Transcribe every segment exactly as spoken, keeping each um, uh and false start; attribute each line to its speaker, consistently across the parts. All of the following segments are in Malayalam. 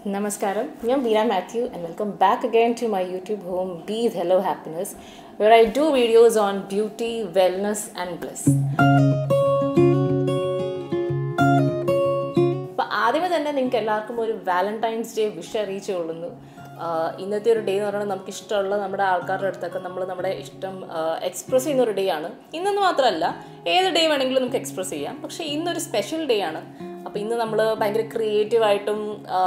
Speaker 1: Namaskaram, I am Veena Matthew and welcome back again to my YouTube home Bees Hello Happiness, where I do videos on beauty, wellness and bliss. അപ്പോൾ ആദ്യമേ തന്നെ നിങ്ങൾക്ക് എല്ലാവർക്കും ഒരു വാലന്റൈൻസ് ഡേ വിഷ് അറിയിച്ചു കൊള്ളുന്നു. ഇന്നത്തെ ഒരു ഡേ എന്ന് പറയുന്നത് നമുക്ക് ഇഷ്ടമുള്ള നമ്മുടെ ആൾക്കാരുടെ അടുത്തൊക്കെ നമ്മൾ നമ്മുടെ ഇഷ്ടം എക്സ്പ്രസ് ചെയ്യുന്ന ഒരു ഡേ ആണ്. ഇന്നെന്ന് മാത്രമല്ല ഏത് ഡേ വേണമെങ്കിലും നമുക്ക് എക്സ്പ്രസ് ചെയ്യാം, പക്ഷേ ഇന്നൊരു സ്പെഷ്യൽ ഡേ ആണ്. അപ്പോൾ ഇന്ന് നമ്മൾ ഭയങ്കര ക്രിയേറ്റീവായിട്ടും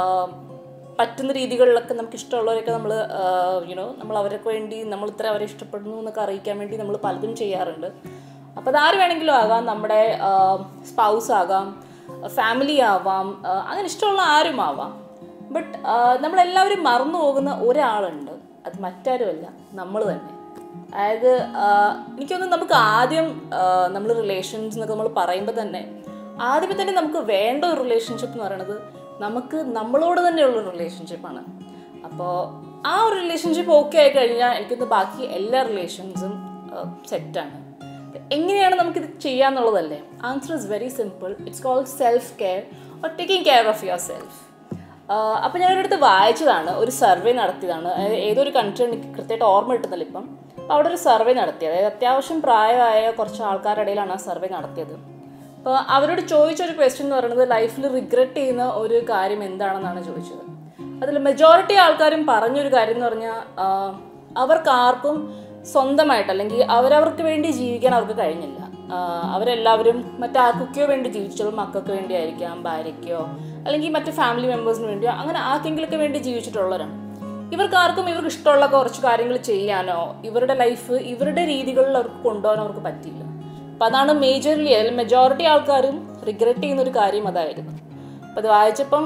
Speaker 1: പറ്റുന്ന രീതികളിലൊക്കെ നമുക്ക് ഇഷ്ടമുള്ളവരൊക്കെ നമ്മൾ യുനോ നമ്മൾ അവർക്ക് വേണ്ടി നമ്മൾ ഇത്ര അവരെ ഇഷ്ടപ്പെടുന്നു എന്നൊക്കെ അറിയിക്കാൻ വേണ്ടി നമ്മൾ പലതും ചെയ്യാറുണ്ട്. അപ്പോൾ അതാര് വേണമെങ്കിലും ആകാം, നമ്മുടെ സ്പൗസ് ആകാം, ഫാമിലി ആവാം, അങ്ങനെ ഇഷ്ടമുള്ള ആരും ആവാം. ബട്ട് നമ്മളെല്ലാവരും മറന്നു പോകുന്ന ഒരാളുണ്ട്, അത് മറ്റാരുമല്ല, നമ്മൾ തന്നെ. അതായത് എനിക്കൊന്നും നമുക്ക് ആദ്യം നമ്മൾ റിലേഷൻസ് എന്നൊക്കെ നമ്മൾ പറയുമ്പോൾ തന്നെ ആദ്യമേ തന്നെ നമുക്ക് വേണ്ട ഒരു റിലേഷൻഷിപ്പ് എന്ന് പറയുന്നത് നമുക്ക് നമ്മളോട് തന്നെയുള്ള റിലേഷൻഷിപ്പാണ്. അപ്പോൾ ആ ഒരു റിലേഷൻഷിപ്പ് ഓക്കെ ആയി കഴിഞ്ഞാൽ എനിക്കൊന്ന് ബാക്കി എല്ലാ റിലേഷൻസും സെറ്റാണ്. എങ്ങനെയാണ് നമുക്കിത് ചെയ്യാന്നുള്ളതല്ലേ? Answer is very simple. It's called self care or taking care of yourself. അപ്പോൾ ഞാനൊരിടത്ത് വായിച്ചതാണ്, ഒരു സർവേ നടത്തിയതാണ്. അതായത് ഏതൊരു കൺട്രി എനിക്ക് കൃത്യമായിട്ട് ഓർമ്മ കിട്ടുന്നില്ല ഇപ്പം. അപ്പോൾ അവിടെ ഒരു സർവേ നടത്തി, അതായത് അത്യാവശ്യം പ്രായമായ കുറച്ച് ആൾക്കാരുടെ ഇടയിലാണ് ആ സർവേ നടത്തിയത്. അപ്പോൾ അവരോട് ചോദിച്ചൊരു ക്വസ്റ്റ്യൻ എന്ന് പറയുന്നത് ലൈഫിൽ റിഗ്രറ്റ് ചെയ്യുന്ന ഒരു കാര്യം എന്താണെന്നാണ് ചോദിച്ചത്. അതിൽ മെജോറിറ്റി ആൾക്കാരും പറഞ്ഞൊരു കാര്യം എന്ന് പറഞ്ഞാൽ അവർക്കാർക്കും സ്വന്തമായിട്ട് അല്ലെങ്കിൽ അവരവർക്ക് വേണ്ടി ജീവിക്കാൻ അവർക്ക് കഴിഞ്ഞില്ല. അവരെല്ലാവരും മറ്റാർക്കൊക്കെയോ വേണ്ടി ജീവിച്ചത്, മക്കൾക്ക് വേണ്ടി ആയിരിക്കാം, ഭാര്യയ്ക്കോ അല്ലെങ്കിൽ മറ്റ് ഫാമിലി മെമ്പേഴ്സിന് വേണ്ടിയോ, അങ്ങനെ ആർക്കെങ്കിലൊക്കെ വേണ്ടി ജീവിച്ചിട്ടുള്ളവരാണ്. ഇവർക്കാർക്കും ഇവർക്ക് ഇഷ്ടമുള്ള കുറച്ച് കാര്യങ്ങൾ ചെയ്യാനോ ഇവരുടെ ലൈഫ് ഇവരുടെ രീതികളിൽ അവർക്ക് കൊണ്ടുപോകാനോ അവർക്ക് പറ്റിയില്ല. അപ്പം അതാണ് മേജർലി അതിൽ മെജോറിറ്റി ആൾക്കാരും റിഗ്രറ്റ് ചെയ്യുന്നൊരു കാര്യം അതായിരുന്നു. അപ്പം അത് വായിച്ചപ്പം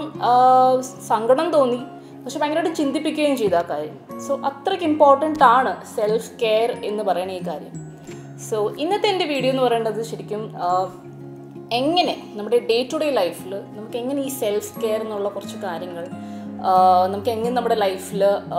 Speaker 1: സങ്കടം തോന്നി, പക്ഷെ ഭയങ്കരമായിട്ട് ചിന്തിപ്പിക്കുകയും ചെയ്തു ആ കാര്യം. സോ അത്രയ്ക്ക് ഇമ്പോർട്ടൻ്റ് ആണ് സെൽഫ് കെയർ എന്ന് പറയുന്ന ഈ കാര്യം. സോ ഇന്നത്തെ എൻ്റെ വീഡിയോ എന്ന് പറയുന്നത് ശരിക്കും എങ്ങനെ നമ്മുടെ ഡേ ടു ഡേ ലൈഫിൽ നമുക്ക് എങ്ങനെ ഈ സെൽഫ് കെയർ എന്നുള്ള കുറച്ച് കാര്യങ്ങൾ നമുക്ക് എങ്ങനെ നമ്മുടെ ലൈഫിൽ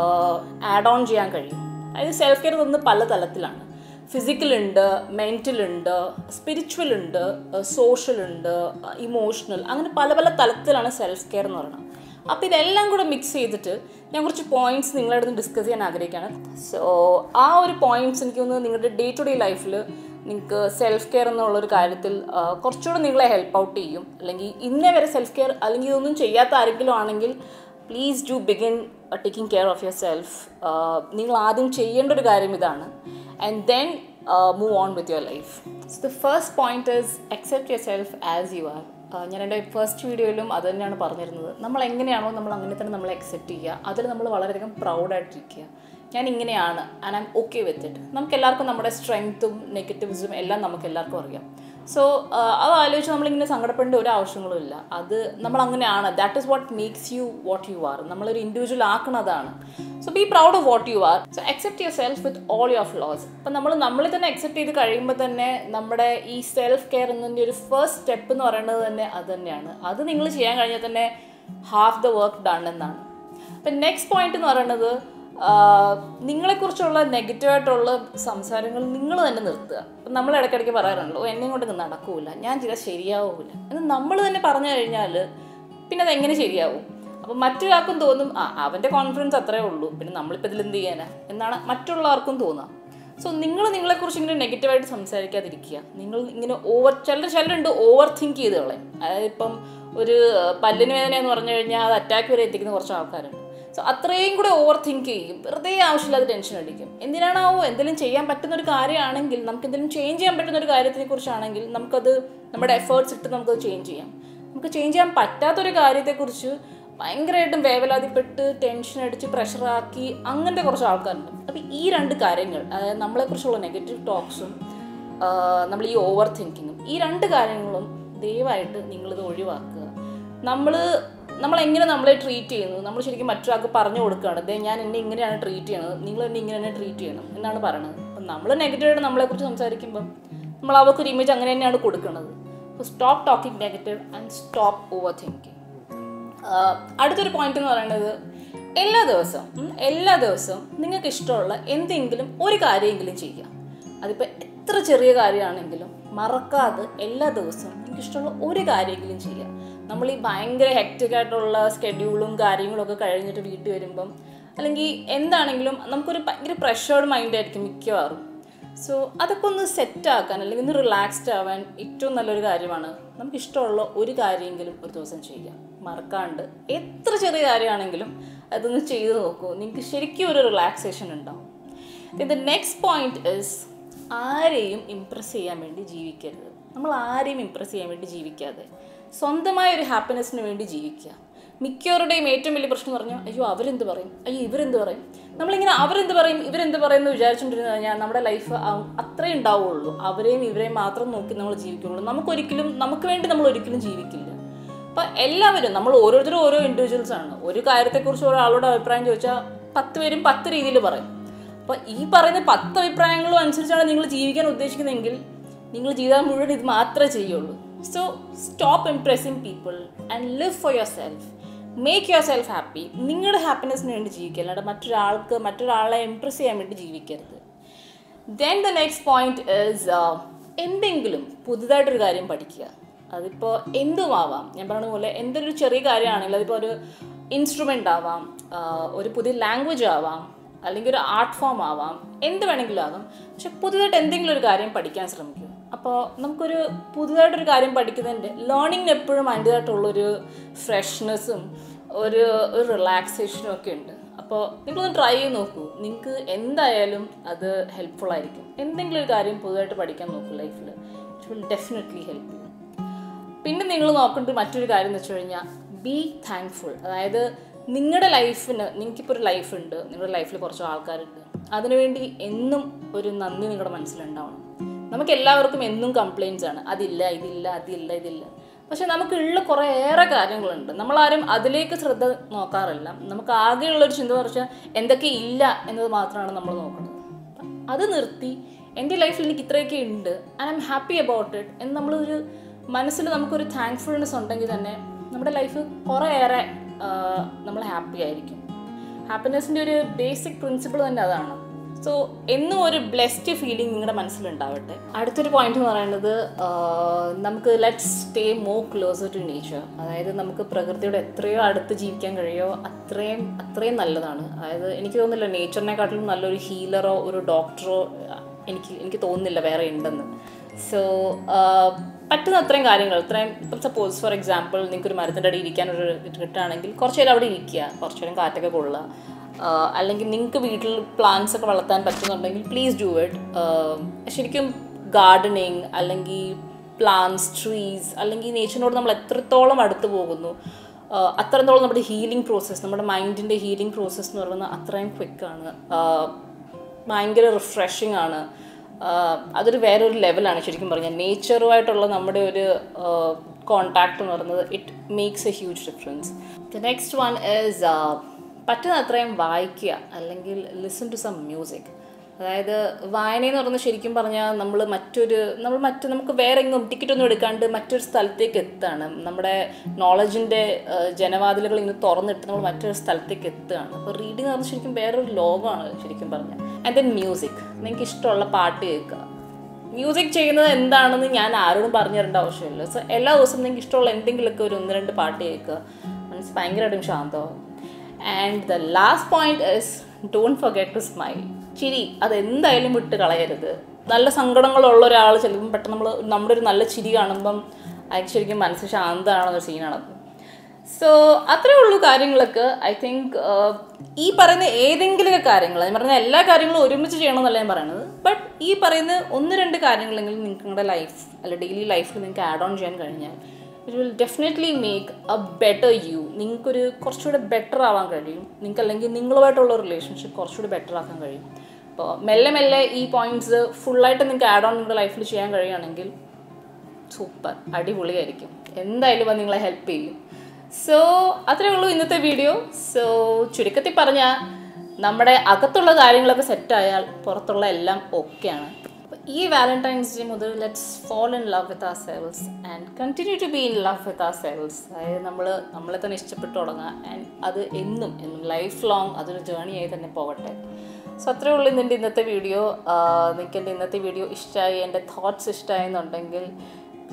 Speaker 1: ആഡ് ഓൺ ചെയ്യാൻ കഴിയും. അതായത് സെൽഫ് കെയർ തോന്നുന്നത് പല തലത്തിലാണ്. ഫിസിക്കലുണ്ട്, മെൻ്റലുണ്ട്, സ്പിരിച്വൽ ഉണ്ട്, സോഷ്യൽ ഉണ്ട്, ഇമോഷണൽ, അങ്ങനെ പല പല തലത്തിലാണ് സെൽഫ് കെയർ എന്ന് പറയുന്നത്. അപ്പോൾ ഇതെല്ലാം കൂടെ മിക്സ് ചെയ്തിട്ട് ഞാൻ കുറച്ച് പോയിൻറ്റ്സ് നിങ്ങളുടെ അടുത്ത് ഡിസ്കസ് ചെയ്യാൻ ആഗ്രഹിക്കുകയാണ്. സോ ആ ഒരു പോയിൻറ്റ്സ് എനിക്ക് തോന്നുന്നു നിങ്ങളുടെ ഡേ ടു ഡേ ലൈഫിൽ നിങ്ങൾക്ക് സെൽഫ് കെയർ എന്നുള്ളൊരു കാര്യത്തിൽ കുറച്ചുകൂടെ നിങ്ങളെ ഹെൽപ്പ് ഔട്ട് ചെയ്യും. അല്ലെങ്കിൽ ഇന്നേ വരെ സെൽഫ് കെയർ അല്ലെങ്കിൽ ഇതൊന്നും ചെയ്യാത്ത ആരെങ്കിലും ആണെങ്കിൽ please do begin taking care of yourself. നിങ്ങൾ ആദ്യം ചെയ്യേണ്ട ഒരു കാര്യം ഇതാണ്. And then uh, move on with your life. So the first point is accept yourself as you are. ഞാൻ എൻ്റെ ഫസ്റ്റ് വീഡിയോയിലും അത് തന്നെയാണ് പറഞ്ഞിരുന്നത്. നമ്മൾ എങ്ങനെയാണോ നമ്മൾ അങ്ങനെ തന്നെ നമ്മൾ അക്സെപ്റ്റ് ചെയ്യുക, അതിൽ നമ്മൾ വളരെയധികം പ്രൗഡായിട്ടിരിക്കുക. ഞാൻ ഇങ്ങനെയാണ് and I'm okay with it. നമുക്ക് എല്ലാവർക്കും നമ്മുടെ സ്ട്രെങ്ത്തും നെഗറ്റീവ്സും എല്ലാം നമുക്ക് എല്ലാവർക്കും അറിയാം. സോ അത് ആലോചിച്ച് നമ്മളിങ്ങനെ സങ്കടപ്പെടേണ്ട ഒരു ആവശ്യങ്ങളും ഇല്ല. അത് നമ്മൾ അങ്ങനെയാണ്. That is what makes you what you are. നമ്മളൊരു ഇൻഡിവിജ്വൽ ആക്കണതാണ്. So be proud of what you are. So accept yourself with all your flaws. അപ്പം നമ്മൾ നമ്മളെ തന്നെ അക്സെപ്റ്റ് ചെയ്ത് കഴിയുമ്പോൾ തന്നെ നമ്മുടെ ഈ സെൽഫ് കെയർ എന്നതിൻ്റെ ഒരു ഫസ്റ്റ് സ്റ്റെപ്പ് എന്ന് പറയുന്നത് തന്നെ അത് തന്നെയാണ്. അത് നിങ്ങൾ ചെയ്യാൻ കഴിഞ്ഞാൽ തന്നെ ഹാഫ് ദ വർക്ക് ഡൺ എന്നാണ്. അപ്പം നെക്സ്റ്റ് പോയിന്റ് എന്ന് പറയുന്നത് നിങ്ങളെക്കുറിച്ചുള്ള നെഗറ്റീവായിട്ടുള്ള സംസാരങ്ങൾ നിങ്ങൾ തന്നെ നിർത്തുക. അപ്പം നമ്മൾ ഇടയ്ക്കിടയ്ക്ക് പറയാറുണ്ടല്ലോ എന്നെ കൊണ്ട് നടക്കൂല, ഞാൻ ചെയ്താൽ ശരിയാവില്ല എന്ന് നമ്മൾ തന്നെ പറഞ്ഞു കഴിഞ്ഞാൽ പിന്നെ അതെങ്ങനെ ശരിയാവും? അപ്പം മറ്റൊരാൾക്കും തോന്നും ആ അവൻ്റെ കോൺഫിഡൻസ് അത്രേ ഉള്ളൂ, പിന്നെ നമ്മളിപ്പോൾ ഇതിൽ എന്ത് ചെയ്യാനാ എന്നാണ് മറ്റുള്ളവർക്കും തോന്നുക. സോ നിങ്ങൾ നിങ്ങളെക്കുറിച്ച് ഇങ്ങനെ നെഗറ്റീവായിട്ട് സംസാരിക്കാതിരിക്കുക. നിങ്ങൾ ഇങ്ങനെ ഓവർ ചിലർ ചിലരുണ്ട് ഓവർ തിങ്ക് ചെയ്ത് കളയും. അതായത് ഇപ്പം ഒരു പല്ലിന് വേദന എന്ന് പറഞ്ഞു കഴിഞ്ഞാൽ അത് അറ്റാക്ക് വരെ എത്തിക്കുന്ന കുറച്ച് ആൾക്കാരുണ്ട്. സോ അത്രയും കൂടെ ഓവർ തിങ്ക് ചെയ്യും, വെറുതെ ആവശ്യമില്ലാതെ ടെൻഷൻ അടിക്കും. എന്തിനാണാവോ എന്തെങ്കിലും ചെയ്യാൻ പറ്റുന്നൊരു കാര്യമാണെങ്കിൽ, നമുക്ക് എന്തെങ്കിലും ചേഞ്ച് ചെയ്യാൻ പറ്റുന്ന ഒരു കാര്യത്തിനെ കുറിച്ചാണെങ്കിൽ നമുക്കത് നമ്മുടെ എഫേർട്സ് ഇട്ട് നമുക്കത് ചേഞ്ച് ചെയ്യാം. നമുക്ക് ചേഞ്ച് ചെയ്യാൻ പറ്റാത്തൊരു കാര്യത്തെക്കുറിച്ച് ഭയങ്കരമായിട്ടും വേവലാതിപ്പെട്ട് ടെൻഷൻ അടിച്ച് പ്രഷറാക്കി അങ്ങനത്തെ കുറച്ച് ആൾക്കാരുണ്ട്. അപ്പോൾ ഈ രണ്ട് കാര്യങ്ങൾ, അതായത് നമ്മളെക്കുറിച്ചുള്ള നെഗറ്റീവ് ടോക്സും നമ്മൾ ഈ ഓവർ തിങ്കിങ്ങും, ഈ രണ്ട് കാര്യങ്ങളും ദയവായിട്ട് നിങ്ങളിത് ഒഴിവാക്കുക. നമ്മൾ നമ്മളെങ്ങനെ നമ്മളെ ട്രീറ്റ് ചെയ്യുന്നു, നമ്മൾ ശരിക്കും മറ്റൊരാൾക്ക് പറഞ്ഞു കൊടുക്കുകയാണ്, അതെ ഞാൻ എന്നെ ഇങ്ങനെയാണ് ട്രീറ്റ് ചെയ്യണത്, നിങ്ങൾ എന്നെ ഇങ്ങനെ തന്നെ ട്രീറ്റ് ചെയ്യണം എന്നാണ് പറയണത്. അപ്പം നമ്മൾ നെഗറ്റീവായിട്ട് നമ്മളെക്കുറിച്ച് സംസാരിക്കുമ്പം നമ്മൾ അവർക്കൊരു ഇമേജ് അങ്ങനെ തന്നെയാണ് കൊടുക്കുന്നത്. അപ്പോൾ stop talking negative and stop overthinking. അടുത്തൊരു പോയിന്റ് എന്ന് പറയുന്നത് എല്ലാ ദിവസവും എല്ലാ ദിവസവും നിങ്ങൾക്ക് ഇഷ്ടമുള്ള എന്തെങ്കിലും ഒരു കാര്യമെങ്കിലും ചെയ്യുക. അതിപ്പോൾ എത്ര ചെറിയ കാര്യമാണെങ്കിലും മറക്കാതെ എല്ലാ ദിവസവും നിങ്ങൾക്ക് ഇഷ്ടമുള്ള ഒരു കാര്യമെങ്കിലും ചെയ്യുക. നമ്മൾ ഈ ഭയങ്കര ഹെക്റ്റിക്കായിട്ടുള്ള സ്കെഡ്യൂളും കാര്യങ്ങളൊക്കെ കഴിഞ്ഞിട്ട് വീട്ടിൽ വരുമ്പം അല്ലെങ്കിൽ എന്താണെങ്കിലും നമുക്കൊരു ഭയങ്കര പ്രഷേർഡ് മൈൻഡായിരിക്കും മിക്കവാറും. സോ അതൊക്കെ ഒന്ന് സെറ്റാക്കാൻ അല്ലെങ്കിൽ ഒന്ന് റിലാക്സ്ഡ് ആവാൻ ഏറ്റവും നല്ലൊരു കാര്യമാണ് നമുക്കിഷ്ടമുള്ള ഒരു കാര്യമെങ്കിലും ഒരു ദിവസം ചെയ്യാം. മറക്കാണ്ട് എത്ര ചെറിയ കാര്യമാണെങ്കിലും അതൊന്ന് ചെയ്ത് നോക്കൂ, നിങ്ങൾക്ക് ശരിക്കും ഒരു റിലാക്സേഷൻ ഉണ്ടാവും. ദ നെക്സ്റ്റ് പോയിന്റ് ഇസ് ആരെയും ഇംപ്രസ് ചെയ്യാൻ വേണ്ടി ജീവിക്കരുത്. നമ്മൾ ആരെയും ഇംപ്രസ് ചെയ്യാൻ വേണ്ടി ജീവിക്കാതെ സ്വന്തമായ ഒരു ഹാപ്പിനെസ്സിന് വേണ്ടി ജീവിക്കുക. മിക്കവരുടെയും ഏറ്റവും വലിയ പ്രശ്നം എന്ന് പറഞ്ഞാൽ അയ്യോ അവരെന്ത് പറയും, അയ്യോ ഇവരെന്ത് പറയും. നമ്മളിങ്ങനെ അവരെന്ത് പറയും ഇവരെന്ത് പറയും എന്ന് വിചാരിച്ചുകൊണ്ടിരുന്നു കഴിഞ്ഞാൽ നമ്മുടെ ലൈഫ് അത്രേ ഉണ്ടാവുള്ളൂ. അവരെയും ഇവരെയും മാത്രം നോക്കി നമ്മൾ ജീവിക്കുള്ളൂ. നമുക്കൊരിക്കലും നമുക്ക് വേണ്ടി നമ്മൾ ഒരിക്കലും ജീവിക്കില്ല. അപ്പം എല്ലാവരും നമ്മൾ ഓരോരുത്തരും ഓരോ ഇൻഡിവിജ്വൽസ് ആണ്. ഒരു കാര്യത്തെക്കുറിച്ച് ഒരാളോട് അഭിപ്രായം ചോദിച്ചാൽ പത്ത് പേരും പത്ത് രീതിയിൽ പറയും. അപ്പോൾ ഈ പറയുന്ന പത്ത് അഭിപ്രായങ്ങളും അനുസരിച്ചാണ് നിങ്ങൾ ജീവിക്കാൻ ഉദ്ദേശിക്കുന്നതെങ്കിൽ നിങ്ങൾ ജീവിതം മുഴുവൻ ഇത് മാത്രമേ ചെയ്യുള്ളൂ. So stop impressing people and live for yourself. Make yourself happy. നിങ്ങളുടെ ഹാപ്പിനെസ്സിന് വേണ്ടി ജീവിക്കുക, അല്ലാണ്ട് മറ്റൊരാൾക്ക് മറ്റൊരാളെ ഇംപ്രസ് ചെയ്യാൻ വേണ്ടി ജീവിക്കരുത്. Then the next point is എന്തെങ്കിലും പുതുതായിട്ടൊരു കാര്യം പഠിക്കുക. അതിപ്പോൾ എന്തുമാവാം. ഞാൻ പറഞ്ഞ പോലെ എന്തൊരു ചെറിയ കാര്യമാണെങ്കിലും അതിപ്പോൾ ഒരു ഇൻസ്ട്രുമെൻ്റ് ആവാം, ഒരു പുതിയ ലാംഗ്വേജ് ആവാം, അല്ലെങ്കിൽ ഒരു ആർട്ട് ഫോം ആവാം, എന്ത് വേണമെങ്കിലും ആവാം. പക്ഷെ പുതുതായിട്ട് എന്തെങ്കിലും ഒരു കാര്യം പഠിക്കാൻ ശ്രമിക്കുക. അപ്പോൾ നമുക്കൊരു പുതുതായിട്ടൊരു കാര്യം പഠിക്കുന്നതിൻ്റെ ലേണിങ്ങിന് എപ്പോഴും അതിൻ്റേതായിട്ടുള്ളൊരു ഫ്രഷ്നെസ്സും ഒരു ഒരു റിലാക്സേഷനും ഒക്കെ ഉണ്ട്. അപ്പോൾ നിങ്ങളൊന്ന് ട്രൈ ചെയ്ത് നോക്കൂ, നിങ്ങൾക്ക് എന്തായാലും അത് ഹെൽപ്ഫുൾ ആയിരിക്കും. എന്തെങ്കിലും ഒരു കാര്യം പുതുതായിട്ട് പഠിക്കാൻ നോക്കൂ ലൈഫിൽ. It will definitely help you. പിന്നെ നിങ്ങൾ നോക്കേണ്ട മറ്റൊരു കാര്യം എന്ന് വെച്ച് കഴിഞ്ഞാൽ ബി താങ്ക്ഫുൾ. അതായത് നിങ്ങളുടെ ലൈഫിന് നിങ്ങൾക്കിപ്പോൾ ഒരു ലൈഫുണ്ട്, നിങ്ങളുടെ ലൈഫിൽ കുറച്ച് ആൾക്കാരുണ്ട്, അതിനുവേണ്ടി എന്നും ഒരു നന്ദി നിങ്ങളുടെ മനസ്സിലുണ്ടാവണം. നമുക്ക് എല്ലാവർക്കും എന്നും കംപ്ലയിൻറ്റ്സ് ആണ്, അതില്ല ഇതില്ല അതില്ല ഇതില്ല. പക്ഷെ നമുക്കുള്ള കുറേ ഏറെ കാര്യങ്ങളുണ്ട്. നമ്മളാരും അതിലേക്ക് ശ്രദ്ധ നോക്കാറില്ല. നമുക്ക് ആകെയുള്ളൊരു ചിന്ത പറഞ്ഞാൽ എന്തൊക്കെ ഇല്ല എന്നത് മാത്രമാണ് നമ്മൾ നോക്കുന്നത്. അത് നിർത്തി എൻ്റെ ലൈഫിൽ എനിക്ക് ഇത്രയൊക്കെ ഉണ്ട് and I'm happy about it എന്ന് നമ്മളൊരു മനസ്സിൽ നമുക്കൊരു താങ്ക്ഫുൾനെസ് ഉണ്ടെങ്കിൽ തന്നെ നമ്മുടെ ലൈഫ് കുറേയേറെ നമ്മൾ ഹാപ്പി ആയിരിക്കും. ഹാപ്പിനെസ്സിൻ്റെ ഒരു ബേസിക് പ്രിൻസിപ്പിൾ തന്നെ അതാണ്. സോ എന്നും ഒരു ബ്ലെസ്ഡ് ഫീലിംഗ് നിങ്ങളുടെ മനസ്സിലുണ്ടാവട്ടെ. അടുത്തൊരു പോയിന്റ് എന്ന് പറയുന്നത് നമുക്ക് let's stay more closer to nature. അതായത് നമുക്ക് പ്രകൃതിയോട് എത്രയോ അടുത്ത് ജീവിക്കാൻ കഴിയുമോ അത്രയും അത്രയും നല്ലതാണ്. അതായത് എനിക്ക് തോന്നുന്നില്ല നേച്ചറിനെക്കാട്ടിലും നല്ലൊരു ഹീലറോ ഒരു ഡോക്ടറോ എനിക്ക് എനിക്ക് തോന്നുന്നില്ല വേറെ ഉണ്ടെന്ന്. സോ പറ്റുന്ന അത്രയും കാര്യങ്ങൾ ഇത്രയും ഇപ്പം സപ്പോസ് ഫോർ എക്സാമ്പിൾ നിങ്ങൾക്കൊരു മരത്തിൻ്റെ അടി ഇരിക്കാനൊരു കിട്ടുകയാണെങ്കിൽ കുറച്ച് നേരം അവിടെ ഇരിക്കുക, കുറച്ച് നേരം കാറ്റൊക്കെ കൊള്ളുക. അല്ലെങ്കിൽ നിങ്ങൾക്ക് വീട്ടിൽ പ്ലാന്റ്സ് ഒക്കെ വളർത്താൻ പറ്റുന്നുണ്ടെങ്കിൽ പ്ലീസ് ഡു ഇറ്റ്. ശരിക്കും ഗാർഡനിങ് അല്ലെങ്കിൽ പ്ലാന്റ്സ്, ട്രീസ് അല്ലെങ്കിൽ നേച്ചറിനോട് നമ്മൾ എത്രത്തോളം അടുത്ത് പോകുന്നു അത്രത്തോളം നമ്മുടെ ഹീലിംഗ് പ്രോസസ്സ്, നമ്മുടെ മൈൻഡിൻ്റെ ഹീലിംഗ് പ്രോസസ്സ് എന്ന് പറയുന്നത് അത്രയും ക്വിക്കാണ്, ഭയങ്കര റിഫ്രഷിംഗ് ആണ്. അതൊരു വേറൊരു ലെവലാണ് ശരിക്കും പറഞ്ഞാൽ. നേച്ചറുമായിട്ടുള്ള നമ്മുടെ ഒരു കോണ്ടാക്ട് എന്ന് പറയുന്നത് it makes a huge difference. The next one is പറ്റുന്ന അത്രയും വായിക്കുക അല്ലെങ്കിൽ ലിസൺ ടു സം മ്യൂസിക്. അതായത് വായനയെന്ന് പറയുന്നത് ശരിക്കും പറഞ്ഞാൽ നമ്മൾ മറ്റൊരു നമ്മൾ മറ്റു നമുക്ക് വേറെ എങ്ങും ടിക്കറ്റൊന്നും എടുക്കാണ്ട് മറ്റൊരു സ്ഥലത്തേക്ക് എത്തുകയാണ്. നമ്മുടെ നോളജിൻ്റെ ജനവാതിലുകൾ ഇങ്ങനെ തുറന്നിട്ട് നമ്മൾ മറ്റൊരു സ്ഥലത്തേക്ക് എത്തുകയാണ്. അപ്പോൾ റീഡിങ് എന്ന് പറഞ്ഞാൽ ശരിക്കും വേറൊരു ലോകമാണ് ശരിക്കും പറഞ്ഞാൽ. ആൻഡ് ദെൻ മ്യൂസിക്, നിങ്ങൾക്ക് ഇഷ്ടമുള്ള പാട്ട് കേൾക്കുക. മ്യൂസിക് ചെയ്യുന്നത് എന്താണെന്ന് ഞാൻ ആരോടും പറഞ്ഞു തരേണ്ട ആവശ്യമില്ല. സോ എല്ലാ ദിവസവും നിങ്ങൾക്ക് ഇഷ്ടമുള്ള എന്തെങ്കിലുമൊക്കെ ഒരു ഒന്ന് രണ്ട് പാട്ട് കേൾക്കുക, മനസ്സ് ഭയങ്കരമായിട്ടും ശാന്തമാവും. And the last point is don't forget to smile. ചിരി അതെന്തായാലും വിട്ട് കളയരുത്. നല്ല സങ്കടങ്ങളുള്ള ഒരാൾ ചിലപ്പം പെട്ടെന്ന് നമ്മൾ നമ്മുടെ ഒരു നല്ല ചിരി കാണുമ്പം അയാൾക്ക് ശരിക്കും മനസ്സ് ശാന്തമാണെന്നൊരു സീനാണത്. സോ അത്രയേ ഉള്ളൂ കാര്യങ്ങളൊക്കെ. ഐ തിങ്ക് ഈ പറയുന്ന ഏതെങ്കിലുമൊക്കെ കാര്യങ്ങൾ, ഞാൻ പറയുന്ന എല്ലാ കാര്യങ്ങളും ഒരുമിച്ച് ചെയ്യണമെന്നല്ല ഞാൻ പറയുന്നത്, ബട്ട് ഈ പറയുന്ന ഒന്ന് രണ്ട് കാര്യങ്ങളെങ്കിലും നിങ്ങൾക്ക് നിങ്ങളുടെ ലൈഫ് അല്ല ഡെയിലി ലൈഫിൽ നിങ്ങൾക്ക് ആഡ് ഓൺ ചെയ്യാൻ കഴിഞ്ഞാൽ it will definitely make a better you. നിങ്ങൾക്കൊരു കുറച്ചുകൂടെ ബെറ്റർ ആവാൻ കഴിയും. നിങ്ങൾക്ക് അല്ലെങ്കിൽ നിങ്ങളുമായിട്ടുള്ള റിലേഷൻഷിപ്പ് കുറച്ചുകൂടി ബെറ്റർ ആക്കാൻ കഴിയും. അപ്പോൾ മെല്ലെ മെല്ലെ ഈ പോയിന്റ്സ് ഫുള്ളായിട്ട് നിങ്ങൾക്ക് ആഡ് ഓൺ നിങ്ങളുടെ ലൈഫിൽ ചെയ്യാൻ കഴിയുകയാണെങ്കിൽ സൂപ്പർ അടിപൊളിയായിരിക്കും. എന്തായാലും അത് നിങ്ങളെ ഹെൽപ്പ് ചെയ്യും. സോ അത്രയേ ഉള്ളൂ ഇന്നത്തെ വീഡിയോ. സോ ചുരുക്കത്തിൽ പറഞ്ഞാൽ നമ്മുടെ അകത്തുള്ള കാര്യങ്ങളൊക്കെ സെറ്റായാൽ പുറത്തുള്ള എല്ലാം ഓക്കെയാണ്. അപ്പോൾ ഈ വാലന്റൈൻസ് ഡേ മുതൽ let's fall in love with ourselves and continue to be in love with ourselves. അതായത് നമ്മൾ നമ്മളെ തന്നെ ഇഷ്ടപ്പെട്ട് തുടങ്ങുക ആൻഡ് അത് എന്നും എന്നും ലൈഫ് ലോങ് അതൊരു ജേണിയായി തന്നെ പോകട്ടെ. സോ അത്രയേ ഉള്ളൂ ഇതിൻ്റെ ഇന്നത്തെ വീഡിയോ. നിങ്ങൾക്ക് എൻ്റെ ഇന്നത്തെ വീഡിയോ ഇഷ്ടമായി, എൻ്റെ തോട്ട്സ് ഇഷ്ടമായി എന്നുണ്ടെങ്കിൽ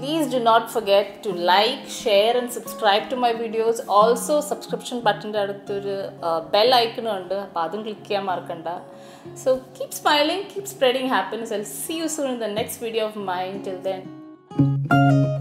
Speaker 1: Please do not forget to like, share and subscribe to my videos. Also subscription button അടുത്തൊരു bell icon ഉണ്ട്, അപ്പോൾ അതും ക്ലിക്ക് ചെയ്യാൻ മറക്കണ്ട. So keep smiling, keep spreading happiness. I'll see you soon in the next video of mine. Till then.